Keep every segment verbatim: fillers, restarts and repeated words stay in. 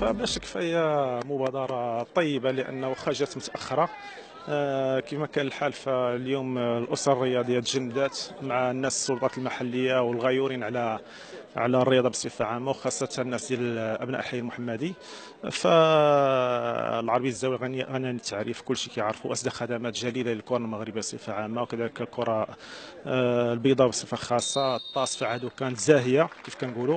بلا شك فهي مبادرة طيبة، لأن واخا جات متأخرة آه، كما كان الحال فاليوم الأسر الرياضية تجندات مع الناس السلطات المحلية والغيورين على على الرياضة بصفة عامة، وخاصة الناس ديال أبناء الحي المحمدي. فالعربي الزاوية غني غني عن التعريف، كل شيء كيعرفوا، أسدى خدمات جليلة للكرة المغربية بصفة عامة، وكذلك الكرة آه، البيضاء بصفة خاصة. الطاس في عهده كانت زاهية كيف كنقولوا.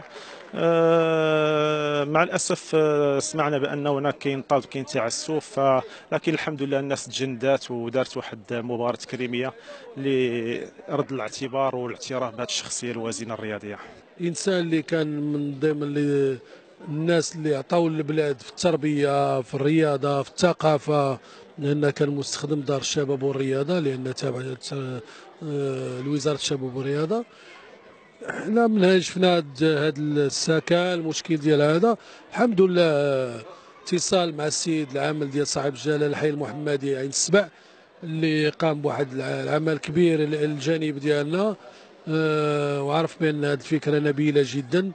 آه، مع الأسف آه، سمعنا بأن هناك كاين طرد كاين تعسف، لكن الحمد لله الناس تجندات ودارت واحد مباراة تكريمية لرد الاعتبار والاعتراف بهذه الشخصية الوازنة الرياضية. انسان اللي كان من ضمن اللي الناس اللي عطاو البلاد في التربيه، في الرياضه، في الثقافه، لان كان مستخدم دار الشباب والرياضه لان تابعه آه، لوزاره الشباب والرياضه. حنا من شفنا هذا السكن المشكل ديال هذا، الحمد لله آه، اتصال مع السيد العامل ديال صاحب الجلاله الحي المحمدي عين السبع اللي قام بواحد العمل كبير الجانب ديالنا. أه وعرف بان هذه الفكره نبيله جدا،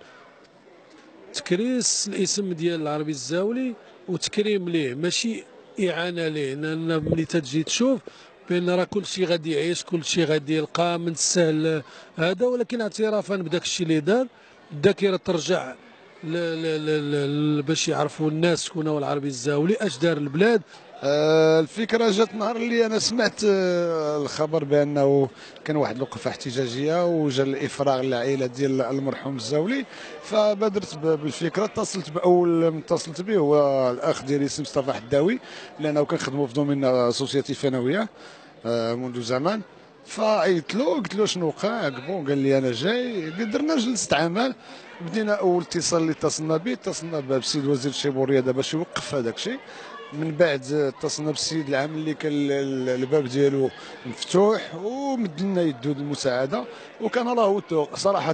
تكريس الاسم ديال العربي الزاولي وتكريم ليه ماشي اعانه ليه، لان ملي تجي تشوف بان راه كل شيء غادي يعيش، كل شيء غادي يلقى من السهل هذا، ولكن اعترافا بداك الشيء اللي دار الذاكره ترجع ل- ل- ل- ل- باش يعرفوا الناس شكون هو العربي الزاولي، اش دار البلاد. آه، الفكره جات نهار اللي انا سمعت آه، الخبر بانه كان واحد الوقفه احتجاجيه وجا الافراغ للعائله ديال المرحوم الزاولي، فبادرت ب- بالفكره. اتصلت باول من اتصلت به هو الاخ ديالي اسمه مصطفى حداوي، لانه كنخدموا في دومين سوسيتي فنويه آه، منذ زمان. فعيطت له قلت له شنو وقع، بون قال لي انا جاي. درنا جلسه عمل، بدينا اول اتصال اللي اتصلنا به اتصلنا بالسيد وزير الشباب والرياضه باش يوقف هذاك الشيء. من بعد اتصلنا بالسيد العام اللي كان الباب ديالو مفتوح ومد لنا يدو المساعده، وكان راهو صراحه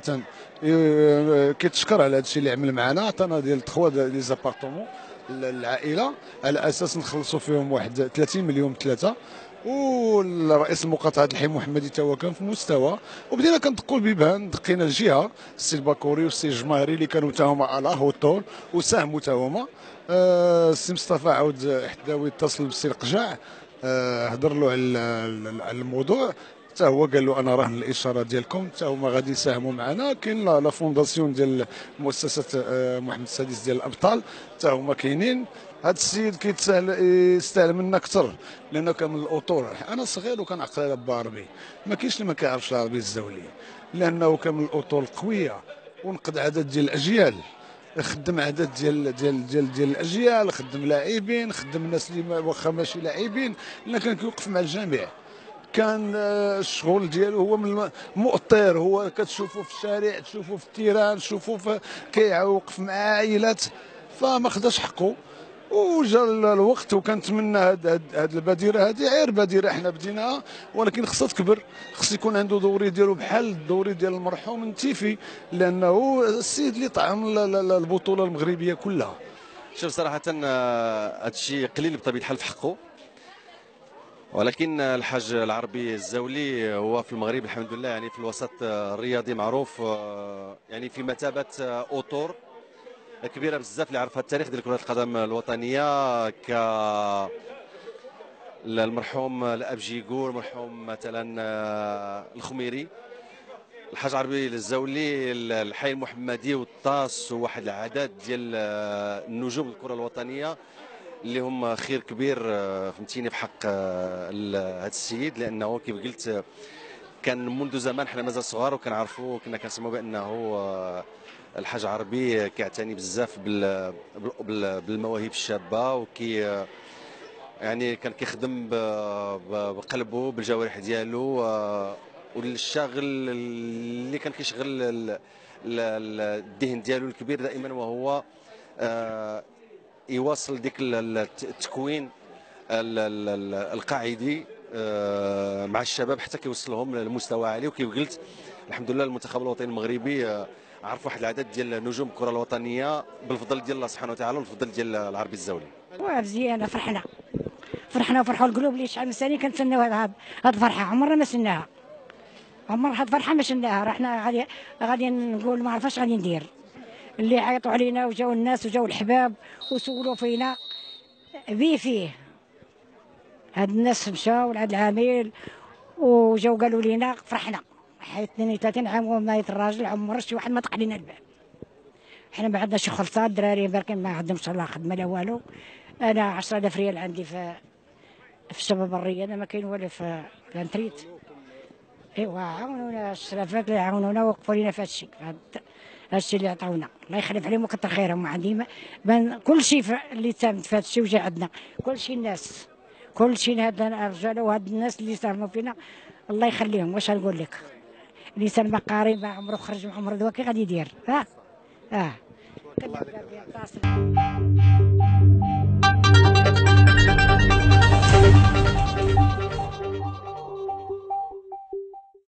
اه، كيتشكر على هذا الشيء اللي عمل معنا. عطانا ديال تخوا لي زابارتومون العائله على اساس نخلصوا فيهم واحد ثلاثين مليون ثلاثه، والرئيس المقاطعه الحي المحمدي تا هو كان في مستوى. وبدينا كندقوا البيبان، دقينا الجهه السي الباكوري والسي الجماهيري اللي كانوا تا هما على هوطول وساهموا تا هما. آه، السي مصطفى عاود حداوي اتصل بالسي القجاع، آه، هضر له على على الموضوع، حتى هو قال له انا راهن الاشاره ديالكم، حتى هما غادي يساهموا معنا. كاين لا لا فونداسيون ديال مؤسسه آه، محمد السادس ديال الابطال، حتى هما كاينين. هذا السيد كيتساهل يستاهل منا اكثر، لانه كان من الاطور. انا صغير وكنعقل على با عربي، ما كاينش اللي ما كيعرفش العربي الزاولي، لانه كان من الاطور القويه ونقد عدد ديال الاجيال. خدم عدد ديال ديال ديال ديال الاجيال، خدم لاعبين، خدم الناس اللي ما- واخا ماشي لاعبين، لان كان كيوقف مع الجميع. كان آه، الشغل ديالو هو من الم- مؤطر، هو كتشوفه في الشارع، تشوفه في التيران، تشوفه في كيوقف مع عائلات، فما خداش حقه. وجا الوقت وكنتمنى هاد هاد هاد البادره هذه غير بادره احنا بديناها، ولكن خصها تكبر، خص يكون عنده دوري ديالو بحال الدوري ديال المرحوم نتيفي، لانه السيد اللي طعم ال- ال- البطوله المغربيه كلها. شوف صراحة آه، هادشي قليل بطبيعة الحال في حقه، ولكن الحاج العربي الزاولي هو في المغرب الحمد لله يعني في الوسط آه، الرياضي معروف، آه، يعني في مثابة آه، أوتور كبيرة بزاف اللي عرفها التاريخ ديال كرة القدم الوطنية، ك المرحوم الاب جيغور، المرحوم مثلا آه، الخميري، الحاج عربي الزاولي، الحي المحمدي والطاس، وواحد العدد ديال آه، النجوم الكرة الوطنية اللي هم خير كبير آه، فهمتيني في حق آه، هذا السيد، لانه كيف قلت آه، كان منذ زمان حنا مازال صغار وكنعرفوا، كنا كنسمعوا بانه آه، الحاج عربي كيعتني بزاف بال- بال- بالمواهب الشابه، وكي آه، يعني كان كيخدم ب- ب- بقلبه بالجوارح ديالو، آه، والشاغل اللي كان كيشغل ال- ال- ال- الذهن ديالو الكبير دائما، وهو آه، يواصل ديك ال- ال- التكوين ال- ال- ال- القاعدي آه، مع الشباب حتى كيوصلهم لمستوى عالي. وكيف قلت الحمد لله المنتخب الوطني المغربي آه، عرف واحد العدد ديال نجوم الكره الوطنيه بالفضل ديال الله سبحانه وتعالى والفضل ديال العربي الزاولي. مزيانه، فرحنا فرحنا وفرحوا القلوب اللي شحال من سنه كنتسناو هاد هاد الفرحه، عمرنا ما سناها، عمر هاد الفرحه ما شناها. رحنا غادي غادي نقول ما عرفاش غادي ندير، اللي عيطوا علينا وجاو الناس وجاو الحباب وسولوا فينا بي فيه. هاد الناس مشاو لهاد العامل وجاو قالوا لينا فرحنا، حيت اثنين وثلاثين عام ومايت الراجل عمر شي واحد ما طق لينا الباب. حنا ما عندناش خلطات، الدراري بركن ما عندهمش لا خدمه لا والو. انا عشرة آلاف ريال عندي في في الشباب الرياضه، ما كاين والو في الانتريت. ايوا عاونونا الشرفات اللي عاونونا وقفوا لينا في هذا الشيء، هذا الشيء اللي عطاونا الله يخلف عليهم وكثر خيرهم. ما عندي ما كل شيء اللي تم في هذا الشيء وجا عندنا، كل شيء الناس، كل شيء هاد الرجال وهاد الناس اللي ساهموا فينا الله يخليهم. واش نقول لك، الانسان ما قاري ما عمره خرج من عمره دواكي غادي يدير. ها اه